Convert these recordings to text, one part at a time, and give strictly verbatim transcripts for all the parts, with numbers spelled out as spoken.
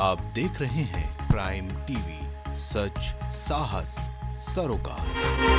आप देख रहे हैं प्राइम टीवी, सच साहस सरोकार।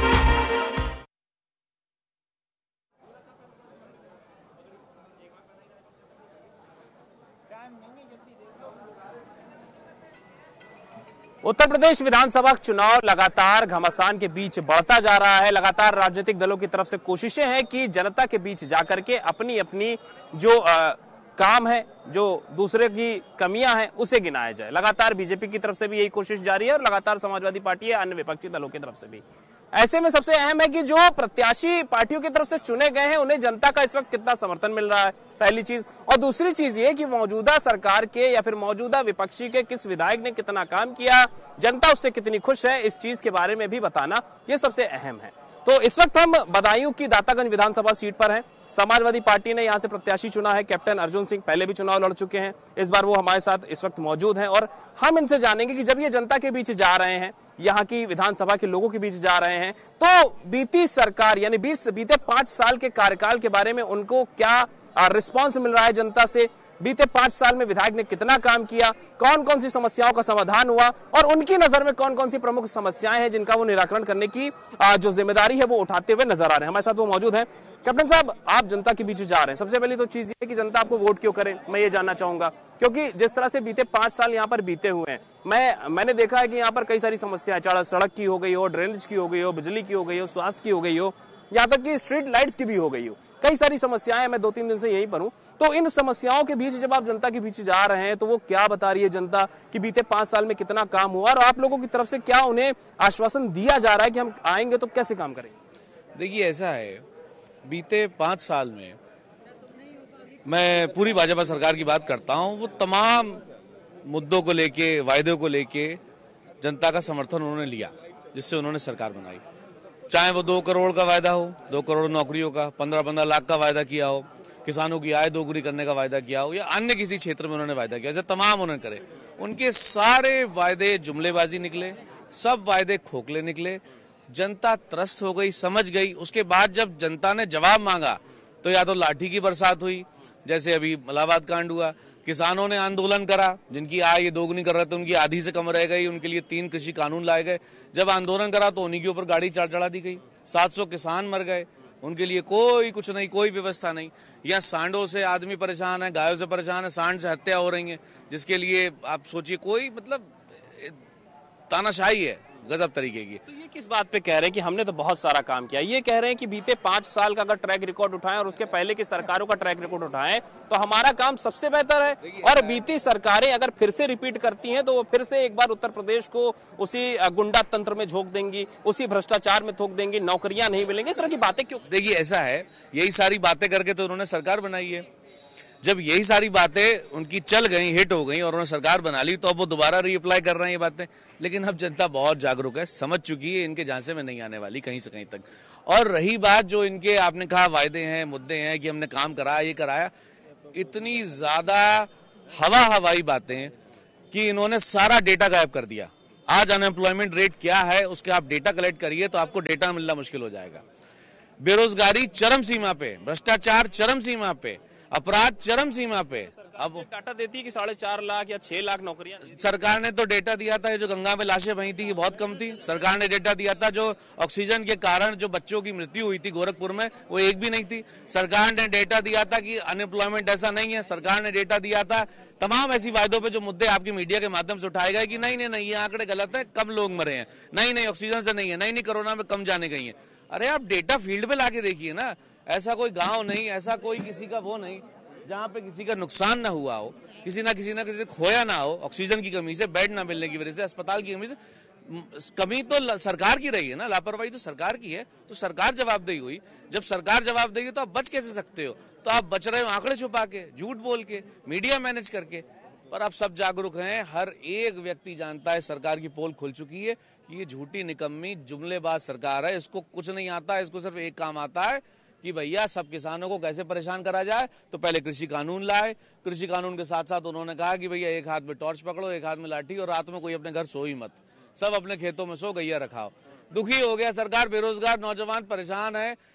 उत्तर प्रदेश विधानसभा चुनाव लगातार घमासान के बीच बढ़ता जा रहा है। लगातार राजनीतिक दलों की तरफ से कोशिशें हैं कि जनता के बीच जाकर के अपनी अपनी जो आ, काम है, जो दूसरे की कमियां हैं, उसे गिनाया जाए। लगातार बीजेपी की तरफ से भी यही कोशिश जारी है और लगातार समाजवादी पार्टी या अन्य विपक्षी दलों की तरफ से भी। ऐसे में सबसे अहम है कि जो प्रत्याशी पार्टियों की तरफ से चुने गए हैं उन्हें जनता का इस वक्त कितना समर्थन मिल रहा है, पहली चीज। और दूसरी चीज ये कि मौजूदा सरकार के या फिर मौजूदा विपक्षी के किस विधायक ने कितना काम किया, जनता उससे कितनी खुश है, इस चीज के बारे में भी बताना ये सबसे अहम है। तो इस वक्त हम बदायूं की दातागंज विधानसभा सीट पर हैं। समाजवादी पार्टी ने यहां से प्रत्याशी चुना है। कैप्टन अर्जुन सिंह पहले भी चुनाव लड़ चुके हैं, इस बार वो हमारे साथ इस वक्त मौजूद हैं और हम इनसे जानेंगे कि जब ये जनता के बीच जा रहे हैं, यहाँ की विधानसभा के लोगों के बीच जा रहे हैं, तो बीती सरकार यानी बीस बीते पांच साल के कार्यकाल के बारे में उनको क्या रिस्पॉन्स मिल रहा है जनता से। बीते पांच साल में विधायक ने कितना काम किया, कौन कौन सी समस्याओं का समाधान हुआ और उनकी नजर में कौन कौन सी प्रमुख समस्याएं हैं जिनका वो निराकरण करने की जो जिम्मेदारी है वो उठाते हुए नजर आ रहे हैं। हमारे साथ वो मौजूद हैं। कैप्टन साहब, आप जनता के बीच जा रहे हैं, सबसे पहले तो चीज ये कि जनता आपको वोट क्यों करे, मैं ये जानना चाहूंगा। क्योंकि जिस तरह से बीते पांच साल यहाँ पर बीते हुए हैं, मैं मैंने देखा है कि यहाँ पर कई सारी समस्याएं, चाहे सड़क की हो गई हो, ड्रेनेज की हो गई हो, बिजली की हो गई हो, स्वास्थ्य की हो गई हो, यहाँ तक कि स्ट्रीट लाइट्स की भी हो गई हो, कई सारी समस्याएं। मैं दो तीन दिन से यही पर हूं। तो इन समस्याओं के बीच जब आप जनता के बीच जा रहे हैं तो वो क्या बता रही है जनता कि बीते पांच साल में कितना काम हुआ और आप लोगों की तरफ से क्या उन्हें आश्वासन दिया जा रहा है कि हम आएंगे तो कैसे काम करेंगे? देखिए, ऐसा है, बीते पांच साल में मैं पूरी भाजपा सरकार की बात करता हूं, वो तमाम मुद्दों को लेके, वायदों को लेके जनता का समर्थन उन्होंने लिया, जिससे उन्होंने सरकार बनाई। चाहे वो दो करोड़ का वायदा हो, दो करोड़ नौकरियों का, पंद्रह पंद्रह लाख का वायदा किया हो, किसानों की आय दोगुनी करने का वायदा किया हो, या अन्य किसी क्षेत्र में उन्होंने वायदा किया, जैसे तमाम उन्होंने करे। उनके सारे वायदे जुमलेबाजी निकले, सब वायदे खोखले निकले। जनता त्रस्त हो गई, समझ गई। उसके बाद जब जनता ने जवाब मांगा तो या तो लाठी की बरसात हुई, जैसे अभी इलाहाबाद कांड हुआ, किसानों ने आंदोलन करा, जिनकी आय ये दोगुनी कर रहे थे उनकी आधी से कम रह गई, उनके लिए तीन कृषि कानून लाए गए। जब आंदोलन करा तो उन्हीं के ऊपर गाड़ी चढ़ चढ़ा दी गई, सात सौ किसान मर गए, उनके लिए कोई कुछ नहीं, कोई व्यवस्था नहीं। या सांडों से आदमी परेशान है, गायों से परेशान है, सांड से हत्या हो रही है, जिसके लिए आप सोचिए कोई मतलब तानाशाही है गजब तरीके की। तो ये किस बात पे कह रहे हैं कि हमने तो बहुत सारा काम किया? ये कह रहे हैं कि बीते पांच साल का अगर ट्रैक रिकॉर्ड उठाएं और उसके पहले की सरकारों का ट्रैक रिकॉर्ड उठाएं तो हमारा काम सबसे बेहतर है, और बीती सरकारें अगर फिर से रिपीट करती हैं तो वो फिर से एक बार उत्तर प्रदेश को उसी गुंडा तंत्र में झोंक देंगी, उसी भ्रष्टाचार में थोक देंगी, नौकरियां नहीं मिलेंगी। इस तरह की बातें क्यों? देखिए, ऐसा है, यही सारी बातें करके तो उन्होंने सरकार बनाई है। जब यही सारी बातें उनकी चल गई, हिट हो गई और उन्होंने सरकार बना ली, तो अब वो दोबारा रीअप्लाई कर रहे हैं ये बातें। लेकिन अब जनता बहुत जागरूक है, समझ चुकी है, इनके झांसे में नहीं आने वाली कहीं से कहीं तक। और रही बात जो इनके आपने कहा वायदे हैं, मुद्दे हैं कि हमने काम कराया, ये कराया, इतनी ज्यादा हवा हवाई बातें कि इन्होंने सारा डेटा गायब कर दिया। आज अनएम्प्लॉयमेंट रेट क्या है उसके आप डेटा कलेक्ट करिए तो आपको डेटा मिलना मुश्किल हो जाएगा। बेरोजगारी चरम सीमा पे, भ्रष्टाचार चरम सीमा पे, अपराध चरम सीमा पे। अब डाटा देती है कि साढ़े चार लाख या छह लाख नौकरियां। सरकार ने तो डेटा दिया था, जो गंगा में लाशें बही थी ये बहुत कम थी। सरकार ने डेटा दिया था जो ऑक्सीजन के कारण जो बच्चों की मृत्यु हुई थी गोरखपुर में, वो एक भी नहीं थी। सरकार ने डेटा दिया था कि अनएम्प्लॉयमेंट ऐसा नहीं है। सरकार ने डेटा दिया था तमाम ऐसी वायदों पे जो मुद्दे आपकी मीडिया के माध्यम से उठाए गए कि नहीं नहीं नहीं ये आंकड़े गलत है, कम लोग मरे हैं, नहीं नहीं ऑक्सीजन से नहीं है, नहीं नहीं कोरोना में कम जाने गई है। अरे आप डेटा फील्ड में लाके देखिए ना, ऐसा कोई गाँव नहीं, ऐसा कोई किसी का वो नहीं जहाँ पे किसी का नुकसान ना हुआ हो, किसी ना किसी ना किसी खोया ना हो, ऑक्सीजन की कमी से, बेड ना मिलने की वजह से, अस्पताल की कमी से। कमी तो सरकार की रही है ना, लापरवाही तो सरकार की है, तो सरकार जवाबदेही हुई। जब सरकार जवाबदेही है तो आप बच कैसे सकते हो? तो आप बच रहे हो आंकड़े छुपा के, झूठ बोल के, मीडिया मैनेज करके। पर आप सब जागरूक हैं, हर एक व्यक्ति जानता है, सरकार की पोल खुल चुकी है कि ये झूठी निकम्मी जुमलेबाज सरकार है, इसको कुछ नहीं आता है, इसको सिर्फ एक काम आता है कि भैया सब किसानों को कैसे परेशान करा जाए। तो पहले कृषि कानून लाए, कृषि कानून के साथ साथ उन्होंने कहा कि भैया एक हाथ में टॉर्च पकड़ो, एक हाथ में लाठी, और रात में कोई अपने घर सो ही मत, सब अपने खेतों में सो, गैया रखाओ। दुखी हो गया सरकार, बेरोजगार नौजवान परेशान है,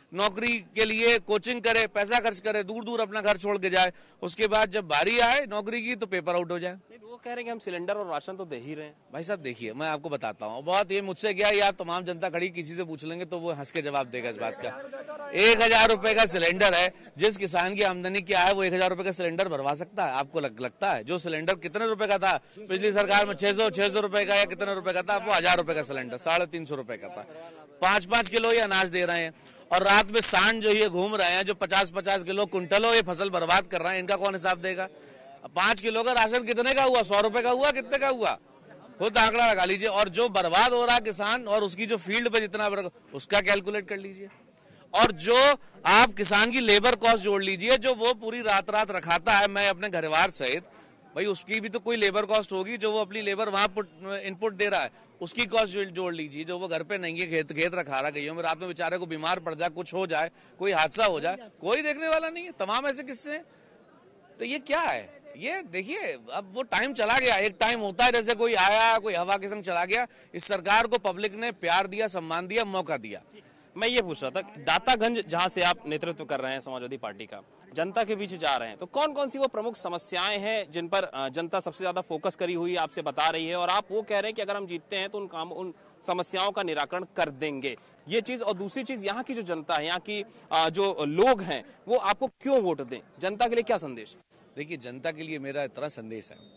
नौकरी के लिए कोचिंग करे, पैसा खर्च करे, दूर दूर अपना घर छोड़ के जाए, उसके बाद जब बारी आए नौकरी की तो पेपर आउट हो जाए। वो कह रहे हैं कि हम सिलेंडर और राशन तो दे ही रहे हैं। भाई साहब देखिए, मैं आपको बताता हूँ, बहुत ये मुझसे क्या, ये आप तमाम जनता खड़ी किसी से पूछ लेंगे तो वो हंस के जवाब देगा इस बात का। एक हजार रुपए का सिलेंडर है, जिस किसान की आमदनी क्या है वो एक हजार रुपए का सिलेंडर भरवा सकता है? आपको लग, लगता है? जो सिलेंडर कितने रुपए का था पिछली सरकार में, छह सौ छह सौ रुपए का या कितने रुपए का था, वो हजार रुपए का सिलेंडर साढ़े तीन सौ रुपए का था। पांच पांच किलो ये अनाज दे रहे हैं और रात में सांड जो ये घूम रहे हैं, जो पचास पचास किलो कुंटलों ये फसल बर्बाद कर रहे हैं, इनका कौन हिसाब देगा? पांच किलो का राशन कितने का हुआ? सौ रुपए का हुआ? कितने का हुआ? खुद आंकड़ा लगा लीजिए। और जो बर्बाद हो रहा किसान और उसकी जो फील्ड पे जितना उसका कैलकुलेट कर लीजिए, और जो आप किसान की लेबर कॉस्ट जोड़ लीजिए, जो वो पूरी रात रात रखाता है मैं अपने घरवार सहित, भाई उसकी भी तो कोई लेबर कॉस्ट होगी, जो वो अपनी लेबर वहां इनपुट दे रहा है उसकी कॉस्ट जोड़ लीजिए। जो वो घर पे नहीं है, खेत खेत रखा रहा गई में, रात में बेचारे को बीमार पड़ जाए, कुछ हो जाए, कोई हादसा हो जाए, कोई देखने वाला नहीं है। तमाम ऐसे किस्से हैं। तो ये क्या है? ये देखिए, अब वो टाइम चला गया। एक टाइम होता है जैसे कोई आया, कोई हवा के संग चला गया। इस सरकार को पब्लिक ने प्यार दिया, सम्मान दिया, मौका दिया। मैं ये पूछ रहा था, दातागंज जहां से आप नेतृत्व कर रहे हैं समाजवादी पार्टी का, जनता के बीच जा रहे हैं, तो कौन कौन सी वो प्रमुख समस्याएं हैं जिन पर जनता सबसे ज्यादा फोकस करी हुई आपसे बता रही है, और आप वो कह रहे हैं कि अगर हम जीतते हैं तो उन काम उन समस्याओं का निराकरण कर देंगे, ये चीज? और दूसरी चीज, यहाँ की जो जनता है, यहाँ की जो लोग हैं, वो आपको क्यों वोट दें? जनता के लिए क्या संदेश? देखिए, जनता के लिए मेरा इतना संदेश है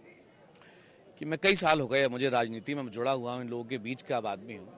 कि मैं कई साल हो गए मुझे राजनीति में जुड़ा हुआ हूँ, इन लोगों के बीच का अब आदमी हूँ,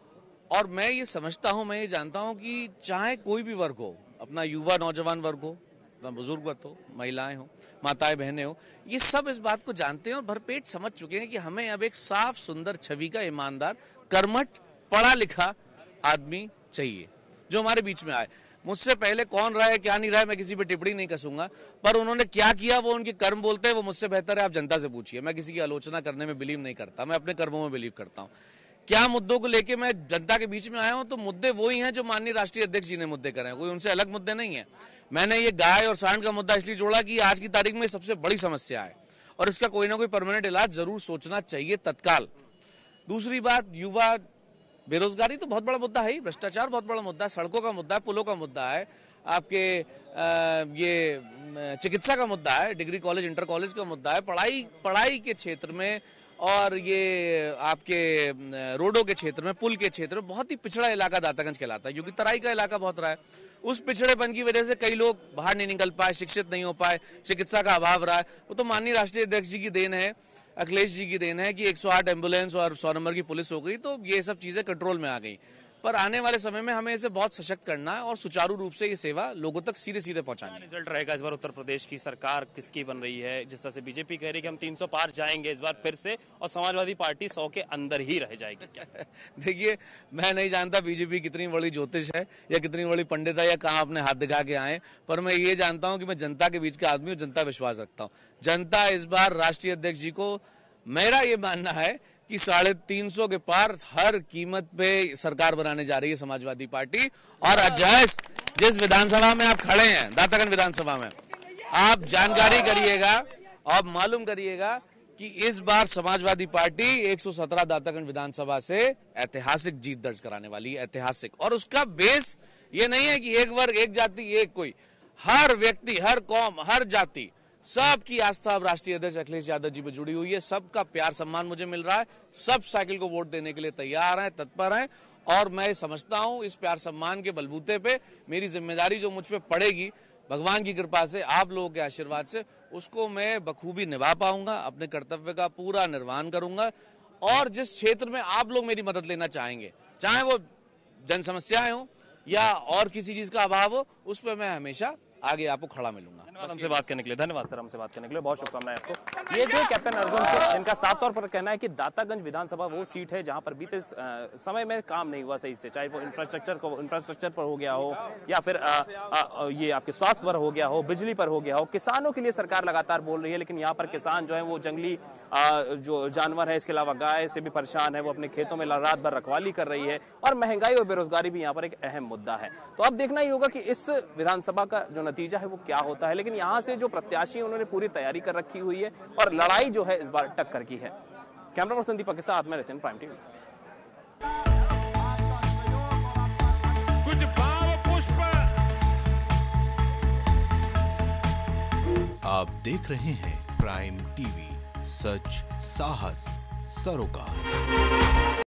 और मैं ये समझता हूँ, मैं ये जानता हूँ कि चाहे कोई भी वर्ग हो, अपना युवा नौजवान वर्ग हो, अपना बुजुर्ग वर्ग हो, महिलाएं हो, माताएं बहनें हो, ये सब इस बात को जानते हैं और भरपेट समझ चुके हैं कि हमें अब एक साफ सुंदर छवि का ईमानदार, कर्मठ, पढ़ा लिखा आदमी चाहिए जो हमारे बीच में आए। मुझसे पहले कौन रहा है, क्या नहीं रहा है, मैं किसी पे टिप्पणी नहीं कसूंगा, पर उन्होंने क्या किया वो उनके कर्म बोलते हैं, वो मुझसे बेहतर है, आप जनता से पूछिए। मैं किसी की आलोचना करने में बिलीव नहीं करता, मैं अपने कर्मों में बिलीव करता हूँ। क्या मुद्दों को लेके मैं जनता के बीच में आया हूं, तो मुद्दे वही हैं जो माननीय राष्ट्रीय अध्यक्ष जी ने मुद्दे करे हैं, कोई उनसे अलग मुद्दे नहीं है। मैंने ये गाय और सांड का मुद्दा इसलिए जोड़ा कि आज की तारीख में सबसे बड़ी समस्या है और इसका कोई ना कोई परमानेंट इलाज जरूर सोचना चाहिए तत्काल। दूसरी बात, युवा बेरोजगारी तो बहुत बड़ा मुद्दा है ही, भ्रष्टाचार बहुत बड़ा मुद्दा है, सड़कों का मुद्दा है, पुलों का मुद्दा है, आपके आ, ये चिकित्सा का मुद्दा है, डिग्री कॉलेज इंटर कॉलेज का मुद्दा है, पढ़ाई पढ़ाई के क्षेत्र में और ये आपके रोडों के क्षेत्र में, पुल के क्षेत्र में बहुत ही पिछड़ा इलाका दातागंज कहलाता है, क्योंकि तराई का इलाका बहुत रहा है। उस पिछड़ेपन की वजह से कई लोग बाहर नहीं निकल पाए, शिक्षित नहीं हो पाए, चिकित्सा का अभाव रहा है। वो तो माननीय राष्ट्रीय अध्यक्ष जी की देन है, अखिलेश जी की देन है कि एक सौ आठ एम्बुलेंस और सौ नंबर की पुलिस हो गई, तो ये सब चीजें कंट्रोल में आ गई। पर आने वाले समय में हमें इसे बहुत सशक्त करना है और सुचारू रूप से ये सेवा लोगों तक सीधे सीधे पहुंचानी है। रिजल्ट रहेगा इस बार उत्तर प्रदेश की सरकार किसकी बन रही है? जिस तरह से बीजेपी कह रही है कि हम तीन सौ पार जाएंगे इस बार फिर से, और समाजवादी पार्टी सौ के अंदर ही रह जाएगी। देखिए, मैं नहीं जानता बीजेपी कितनी बड़ी ज्योतिष है या कितनी बड़ी पंडित है या कहाँ अपने हाथ दिखा के आए, पर मैं ये जानता हूँ कि मैं जनता के बीच का आदमी हूँ, जनता विश्वास रखता हूँ। जनता इस बार राष्ट्रीय अध्यक्ष जी को, मेरा ये मानना है कि साढ़े तीन सौ के पार हर कीमत पे सरकार बनाने जा रही है समाजवादी पार्टी। और अजय, जिस विधानसभा में आप खड़े हैं, दातागंज विधानसभा में, आप जानकारी करिएगा, आप मालूम करिएगा कि इस बार समाजवादी पार्टी एक सौ सत्रह दातागंज विधानसभा से ऐतिहासिक जीत दर्ज कराने वाली है, ऐतिहासिक। और उसका बेस ये नहीं है कि एक वर्ग, एक जाति, एक कोई, हर व्यक्ति, हर कौम, हर जाति, सबकी आस्था अब राष्ट्रीय अध्यक्ष अखिलेश यादव जी पे जुड़ी हुई है। सबका प्यार सम्मान मुझे मिल रहा है, सब साइकिल को वोट देने के लिए तैयार हैं, तत्पर हैं, और मैं समझता हूं इस प्यार सम्मान के बलबूते पे मेरी जिम्मेदारी जो मुझ पे पड़ेगी, भगवान की कृपा से, आप लोगों के आशीर्वाद से, उसको मैं बखूबी निभा पाऊंगा, अपने कर्तव्य का पूरा निर्वहन करूंगा। और जिस क्षेत्र में आप लोग मेरी मदद लेना चाहेंगे, चाहे वो जन समस्याएं हो या और किसी चीज का अभाव हो, उस पर मैं हमेशा आगे आपको खड़ा मिलूंगा। धन्यवाद हमसे बात करने के लिए। धन्यवाद सर, हमसे बात करने के लिए, बहुत शुभकामनाएं आपको। ये जो कैप्टन अर्जुन से, जिनका साफ तौर पर कहना है कि दातागंज विधानसभा वो सीट है जहां पर बीते समय में काम नहीं हुआ सही से, चाहे वो इंफ्रास्ट्रक्चर को इंफ्रास्ट्रक्चर पर हो गया हो या फिर आ, आ, ये आपके स्वास्थ्य पर हो गया हो, बिजली पर हो गया हो। किसानों के लिए सरकार लगातार बोल रही है, लेकिन यहाँ पर किसान जो है वो जंगली आ, जो जानवर है, इसके अलावा गाय से भी परेशान है, वो अपने खेतों में रात भर रखवाली कर रही है, और महंगाई और बेरोजगारी भी यहाँ पर एक अहम मुद्दा है। तो अब देखना ही होगा कि इस विधानसभा का जो नतीजा है वो क्या होता है, लेकिन यहाँ से जो प्रत्याशी उन्होंने पूरी तैयारी कर रखी हुई है और लड़ाई जो है इस बार टक्कर की है। कैमरा पर्सन दीपक के साथ मैं रहते हैं प्राइम टीवी। आप देख रहे हैं प्राइम टीवी, सच साहस सरोकार।